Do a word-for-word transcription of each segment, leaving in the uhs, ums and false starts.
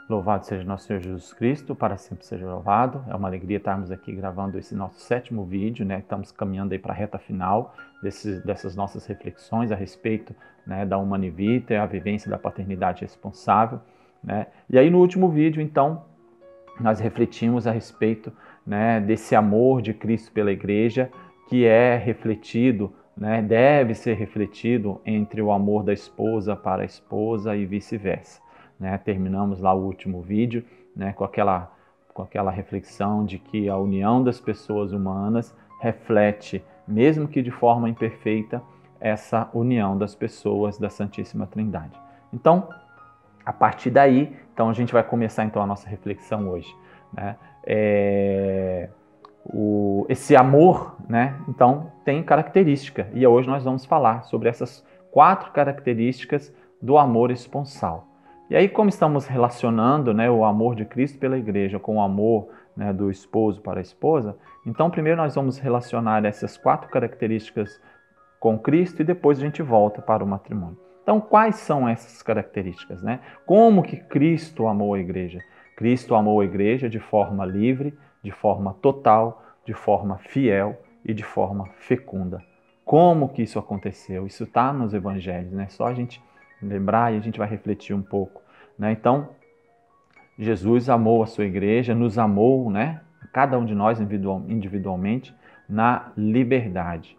Louvado seja nosso Senhor Jesus Cristo, para sempre seja louvado. É uma alegria estarmos aqui gravando esse nosso sétimo vídeo, né? Estamos caminhando aí para a reta final desses, dessas nossas reflexões a respeito, né, da Humanae Vitae, a vivência da paternidade responsável, né? E aí no último vídeo, então, nós refletimos a respeito, né, desse amor de Cristo pela igreja, que é refletido, né, deve ser refletido entre o amor da esposa para a esposa e vice-versa. Né, terminamos lá o último vídeo, né, com, aquela, com aquela reflexão de que a união das pessoas humanas reflete, mesmo que de forma imperfeita, essa união das pessoas da Santíssima Trindade. Então, a partir daí, então a gente vai começar então a nossa reflexão hoje. Né? É... O... Esse amor, né, então, tem característica, e hoje nós vamos falar sobre essas quatro características do amor esponsal. E aí, como estamos relacionando, né, o amor de Cristo pela igreja com o amor, né, do esposo para a esposa, então primeiro nós vamos relacionar essas quatro características com Cristo e depois a gente volta para o matrimônio. Então, quais são essas características? Né? Como que Cristo amou a igreja? Cristo amou a igreja de forma livre, de forma total, de forma fiel e de forma fecunda. Como que isso aconteceu? Isso está nos evangelhos, né? Só a gente lembrar e a gente vai refletir um pouco, né? Então, Jesus amou a sua igreja, nos amou, né? Cada um de nós individualmente, na liberdade.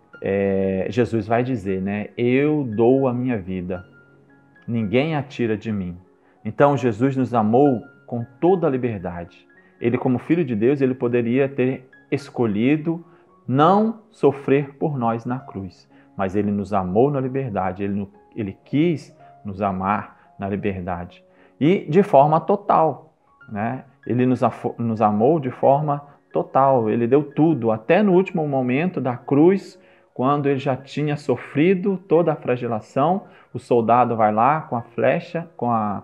É, Jesus vai dizer, né? Eu dou a minha vida, ninguém a tira de mim. Então, Jesus nos amou com toda a liberdade. Ele, como Filho de Deus, ele poderia ter escolhido não sofrer por nós na cruz, mas ele nos amou na liberdade, ele Ele quis nos amar na liberdade e de forma total, né? Ele nos, nos amou de forma total, ele deu tudo, até no último momento da cruz, quando ele já tinha sofrido toda a flagelação, o soldado vai lá com a flecha, com a,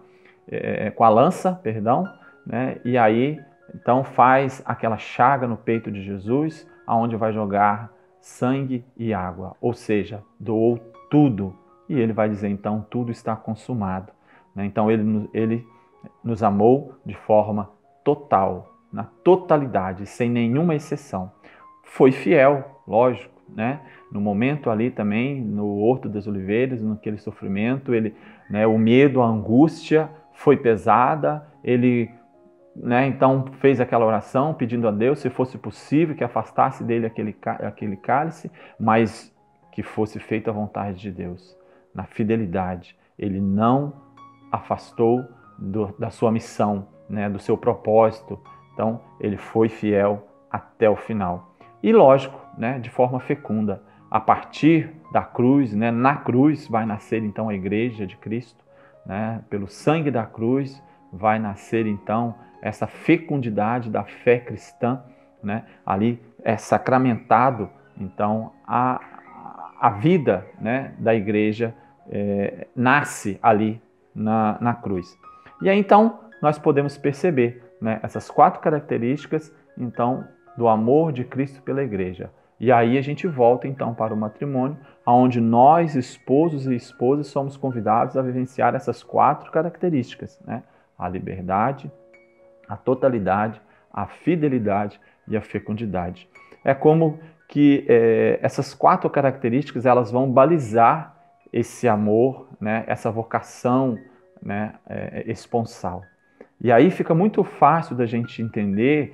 é, com a lança, perdão, né? E aí então faz aquela chaga no peito de Jesus, aonde vai jogar sangue e água, ou seja, doou tudo. E ele vai dizer, então, tudo está consumado. Então, ele, ele nos amou de forma total, na totalidade, sem nenhuma exceção. Foi fiel, lógico, né? No momento ali também, no Horto das Oliveiras, naquele sofrimento, ele, né, o medo, a angústia foi pesada, ele, né, então fez aquela oração pedindo a Deus, se fosse possível, que afastasse dele aquele, aquele cálice, mas que fosse feita a vontade de Deus. Na fidelidade, ele não afastou do, da sua missão, né, do seu propósito. Então, ele foi fiel até o final. E lógico, né, de forma fecunda, a partir da cruz, né, na cruz vai nascer então a igreja de Cristo, né, pelo sangue da cruz vai nascer então essa fecundidade da fé cristã, né, ali é sacramentado então a A vida, né, da igreja é, nasce ali na, na cruz. E aí, então, nós podemos perceber, né, essas quatro características, então, do amor de Cristo pela igreja. E aí a gente volta, então, para o matrimônio, onde nós, esposos e esposas, somos convidados a vivenciar essas quatro características, né? A liberdade, a totalidade, a fidelidade e a fecundidade. É como que é, essas quatro características elas vão balizar esse amor, né, essa vocação, né, é, esponsal. E aí fica muito fácil da gente entender,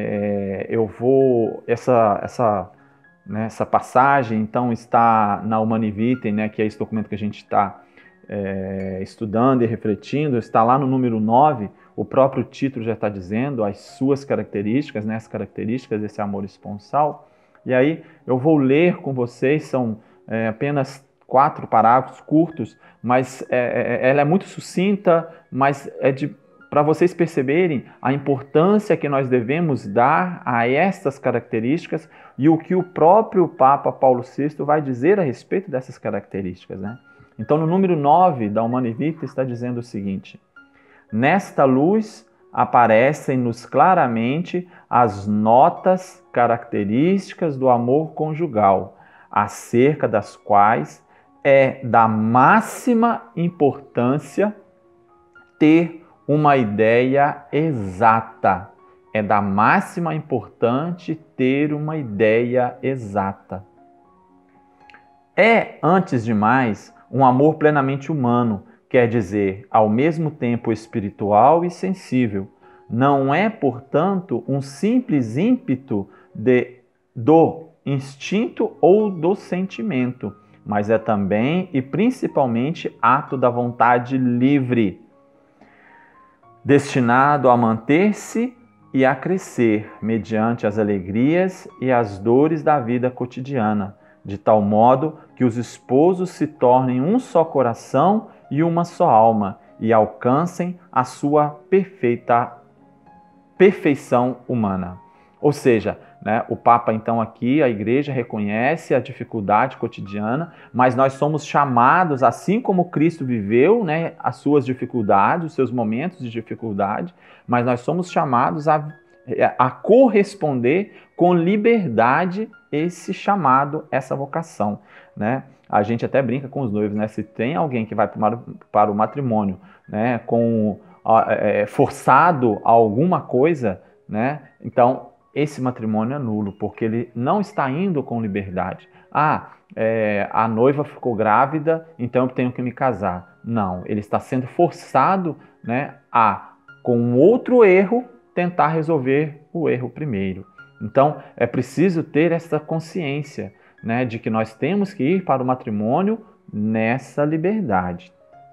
é, eu vou, essa, essa, né, essa passagem então está na Humanae Vitae, né, que é esse documento que a gente está é, estudando e refletindo, está lá no número nove, o próprio título já está dizendo as suas características, né, as características desse amor esponsal. E aí eu vou ler com vocês, são é, apenas quatro parágrafos curtos, mas é, é, ela é muito sucinta, mas é para vocês perceberem a importância que nós devemos dar a estas características e o que o próprio Papa Paulo sexto vai dizer a respeito dessas características, né? Então, no número nove da Humanae Vitae está dizendo o seguinte: nesta luz aparecem-nos claramente as notas características do amor conjugal, acerca das quais é da máxima importância ter uma ideia exata. É da máxima importância ter uma ideia exata. É, antes de mais, um amor plenamente humano, quer dizer, ao mesmo tempo espiritual e sensível. Não é, portanto, um simples ímpeto de, do instinto ou do sentimento, mas é também e principalmente ato da vontade livre, destinado a manter-se e a crescer mediante as alegrias e as dores da vida cotidiana, de tal modo que os esposos se tornem um só coração e uma só alma e alcancem a sua perfeita perfeição humana. Ou seja, né, o Papa então aqui, a Igreja reconhece a dificuldade cotidiana, mas nós somos chamados, assim como Cristo viveu, né, as suas dificuldades, os seus momentos de dificuldade, mas nós somos chamados a, a corresponder com liberdade esse chamado, essa vocação, né? A gente até brinca com os noivos, né? Se tem alguém que vai para o matrimônio, né, com é, forçado a alguma coisa, né? Então esse matrimônio é nulo, porque ele não está indo com liberdade. Ah, é, a noiva ficou grávida, então eu tenho que me casar. Não, ele está sendo forçado, né, a, com outro erro, tentar resolver o erro primeiro. Então, é preciso ter essa consciência, né, de que nós temos que ir para o matrimônio nessa liberdade.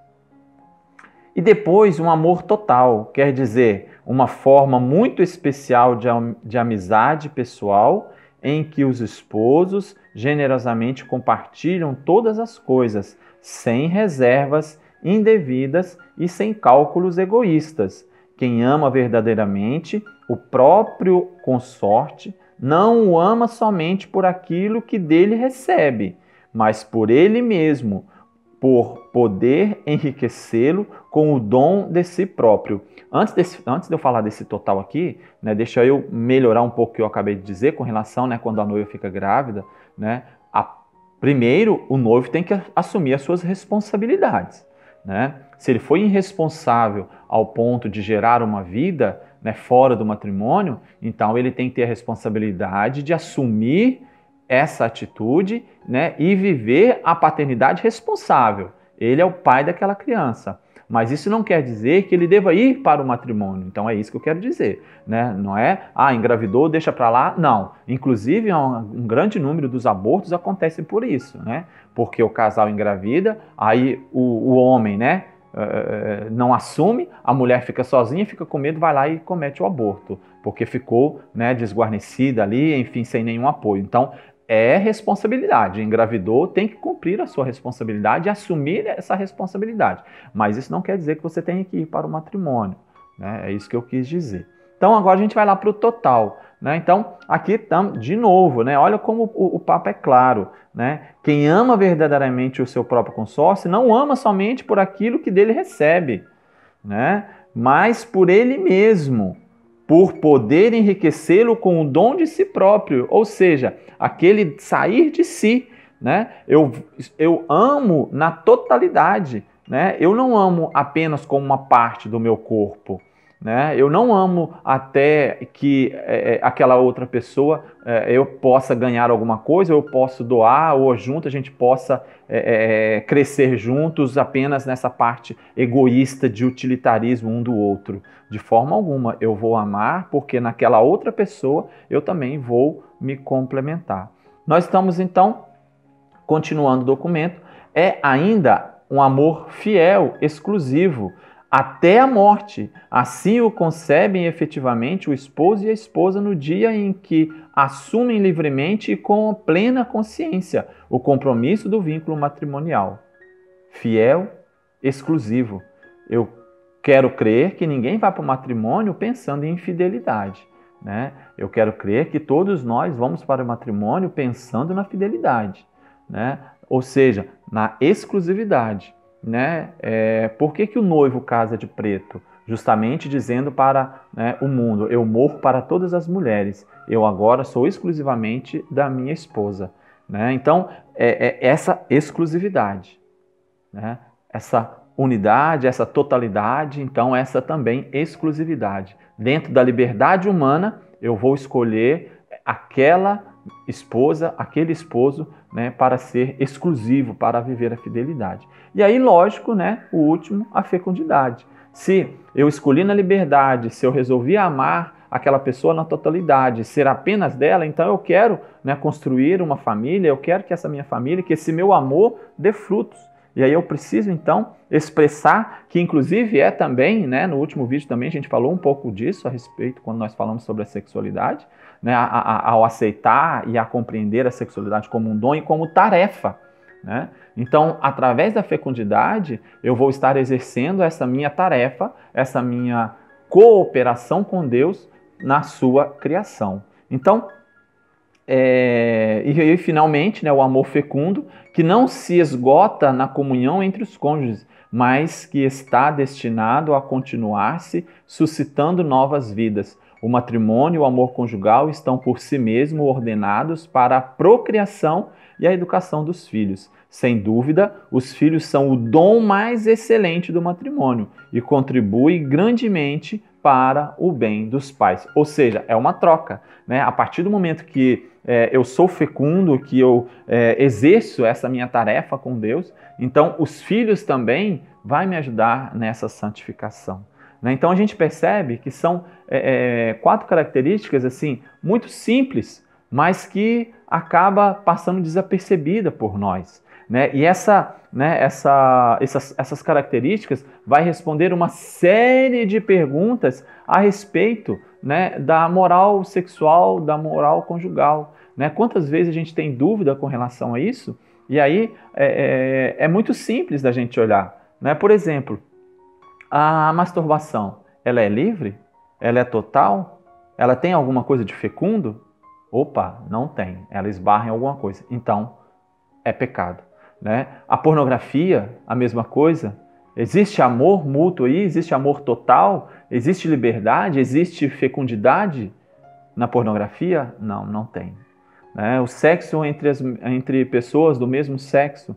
E depois, um amor total, quer dizer, uma forma muito especial de, de amizade pessoal, em que os esposos generosamente compartilham todas as coisas, sem reservas indevidas e sem cálculos egoístas. Quem ama verdadeiramente o próprio consorte não o ama somente por aquilo que dele recebe, mas por ele mesmo, por poder enriquecê-lo com o dom de si próprio. Antes, desse, antes de eu falar desse total aqui, né, deixa eu melhorar um pouco o que eu acabei de dizer com relação, né, quando a noiva fica grávida, né, a, primeiro o noivo tem que assumir as suas responsabilidades, né? Se ele foi irresponsável ao ponto de gerar uma vida, né, fora do matrimônio, então ele tem que ter a responsabilidade de assumir essa atitude, né, e viver a paternidade responsável. Ele é o pai daquela criança. Mas isso não quer dizer que ele deva ir para o matrimônio. Então é isso que eu quero dizer, né? Não é, ah, engravidou, deixa para lá. Não. Inclusive, um, um grande número dos abortos acontecem por isso, né? Porque o casal engravida, aí o, o homem, né, uh, não assume, a mulher fica sozinha, fica com medo, vai lá e comete o aborto, porque ficou, né, desguarnecida ali, enfim, sem nenhum apoio. Então, é responsabilidade. Engravidou, tem que cumprir a sua responsabilidade e assumir essa responsabilidade. Mas isso não quer dizer que você tenha que ir para o matrimônio, né? É isso que eu quis dizer. Então agora a gente vai lá para o total, né? Então aqui estamos de novo, né? Olha como o, o Papa é claro, né? Quem ama verdadeiramente o seu próprio consórcio não ama somente por aquilo que dele recebe, né? Mas por ele mesmo, por poder enriquecê-lo com o dom de si próprio, ou seja, aquele sair de si, né? Eu, eu amo na totalidade, né? Eu não amo apenas como uma parte do meu corpo, né? Eu não amo até que é, aquela outra pessoa é, eu possa ganhar alguma coisa, eu posso doar, ou junto a gente possa é, é, crescer juntos apenas nessa parte egoísta de utilitarismo um do outro. De forma alguma, eu vou amar porque naquela outra pessoa eu também vou me complementar. Nós estamos então, continuando o documento, é ainda um amor fiel, exclusivo, até a morte. Assim o concebem efetivamente o esposo e a esposa no dia em que assumem livremente e com plena consciência o compromisso do vínculo matrimonial. Fiel, exclusivo. Eu quero crer que ninguém vai para o matrimônio pensando em infidelidade, né? Eu quero crer que todos nós vamos para o matrimônio pensando na fidelidade, né? Ou seja, na exclusividade, né? É, por que que o noivo casa de preto? Justamente dizendo para, né, o mundo, eu morro para todas as mulheres, eu agora sou exclusivamente da minha esposa, né? Então, é, é essa exclusividade, né? Essa unidade, essa totalidade, então essa também exclusividade. Dentro da liberdade humana, eu vou escolher aquela esposa, aquele esposo, né, para ser exclusivo, para viver a fidelidade. E aí, lógico, né, o último, a fecundidade. Se eu escolhi na liberdade, se eu resolvi amar aquela pessoa na totalidade, ser apenas dela, então eu quero, né, construir uma família, eu quero que essa minha família, que esse meu amor dê frutos. E aí eu preciso, então, expressar, que inclusive é também, né, no último vídeo também a gente falou um pouco disso a respeito, quando nós falamos sobre a sexualidade, né, a, a, ao aceitar e a compreender a sexualidade como um dom e como tarefa. Né? Então, através da fecundidade, eu vou estar exercendo essa minha tarefa, essa minha cooperação com Deus na sua criação. Então, é, e aí, finalmente, né, o amor fecundo, que não se esgota na comunhão entre os cônjuges, mas que está destinado a continuar-se, suscitando novas vidas. O matrimônio e o amor conjugal estão por si mesmo ordenados para a procriação e a educação dos filhos. Sem dúvida, os filhos são o dom mais excelente do matrimônio e contribuem grandemente para o bem dos pais. Ou seja, é uma troca. Né? A partir do momento que é, eu sou fecundo, que eu é, exerço essa minha tarefa com Deus, então os filhos também vão me ajudar nessa santificação. Né? Então a gente percebe que são é, é, quatro características assim muito simples, mas que acaba passando desapercebida por nós. Né? E essa, né, essa, essas, essas características vai responder uma série de perguntas a respeito, né, da moral sexual, da moral conjugal. Né? Quantas vezes a gente tem dúvida com relação a isso? E aí é, é, é muito simples da gente olhar. Né? Por exemplo, a masturbação, ela é livre? Ela é total? Ela tem alguma coisa de fecundo? Opa, não tem. Ela esbarra em alguma coisa. Então, é pecado. Né? A pornografia, a mesma coisa. Existe amor mútuo aí? Existe amor total? Existe liberdade? Existe fecundidade na pornografia? Não, não tem. Né? O sexo entre, as, entre pessoas do mesmo sexo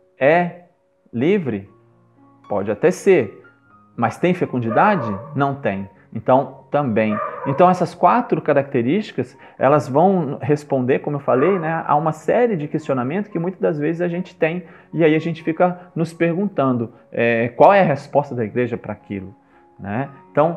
é livre? Pode até ser. Mas tem fecundidade? Não tem. Então, também. Então, essas quatro características, elas vão responder, como eu falei, né, a uma série de questionamentos que muitas das vezes a gente tem. E aí a gente fica nos perguntando é, qual é a resposta da igreja para aquilo. Né? Então,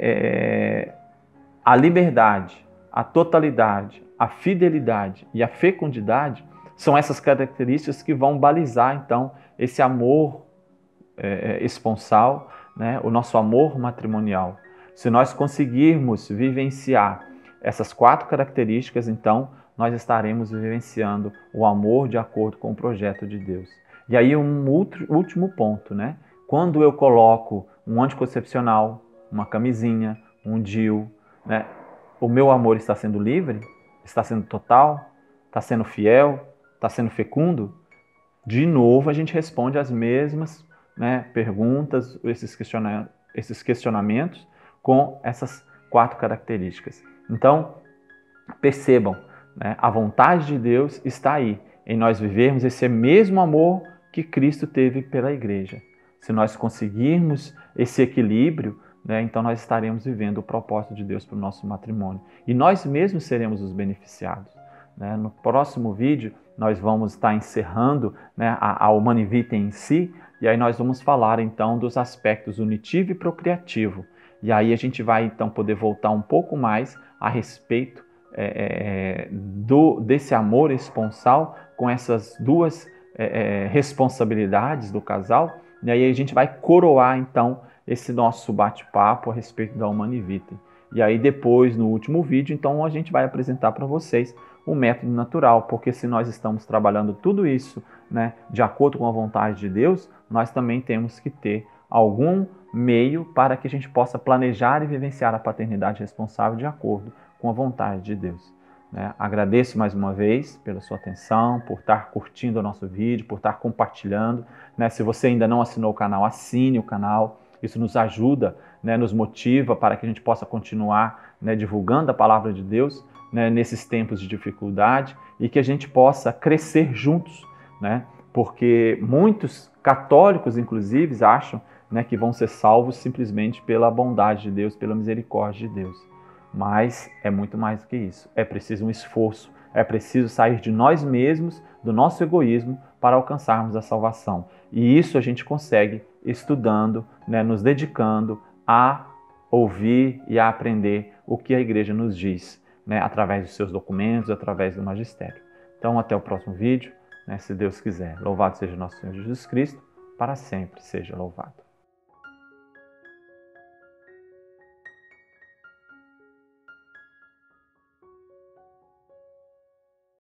é, a liberdade, a totalidade, a fidelidade e a fecundidade são essas características que vão balizar, então, esse amor é, esponsal, né, o nosso amor matrimonial. Se nós conseguirmos vivenciar essas quatro características, então nós estaremos vivenciando o amor de acordo com o projeto de Deus. E aí um outro, último ponto, né? Quando eu coloco um anticoncepcional, uma camisinha, um D I U, né? O meu amor está sendo livre? Está sendo total? Está sendo fiel? Está sendo fecundo? De novo a gente responde as mesmas, né, perguntas, esses, questiona esses questionamentos, com essas quatro características. Então, percebam, né, a vontade de Deus está aí, em nós vivermos esse mesmo amor que Cristo teve pela igreja. Se nós conseguirmos esse equilíbrio, né, então nós estaremos vivendo o propósito de Deus para o nosso matrimônio. E nós mesmos seremos os beneficiados. Né? No próximo vídeo, nós vamos estar encerrando, né, a, a Humanae Vitae em si, e aí nós vamos falar então dos aspectos unitivo e procriativo. E aí a gente vai então poder voltar um pouco mais a respeito é, do, desse amor esponsal com essas duas é, responsabilidades do casal. E aí a gente vai coroar então esse nosso bate-papo a respeito da Humanae Vitae. E aí depois, no último vídeo, então a gente vai apresentar para vocês o método natural, porque se nós estamos trabalhando tudo isso, né, de acordo com a vontade de Deus, nós também temos que ter algum meio para que a gente possa planejar e vivenciar a paternidade responsável de acordo com a vontade de Deus. Né? Agradeço mais uma vez pela sua atenção, por estar curtindo o nosso vídeo, por estar compartilhando. Né? Se você ainda não assinou o canal, assine o canal. Isso nos ajuda, né, nos motiva para que a gente possa continuar, né, divulgando a palavra de Deus, né, nesses tempos de dificuldade, e que a gente possa crescer juntos, né? Porque muitos Católicos, inclusive, acham, né, que vão ser salvos simplesmente pela bondade de Deus, pela misericórdia de Deus. Mas é muito mais do que isso. É preciso um esforço, é preciso sair de nós mesmos, do nosso egoísmo, para alcançarmos a salvação. E isso a gente consegue estudando, né, nos dedicando a ouvir e a aprender o que a igreja nos diz, né, através dos seus documentos, através do magistério. Então, até o próximo vídeo, né, se Deus quiser. Louvado seja nosso Senhor Jesus Cristo, para sempre seja louvado.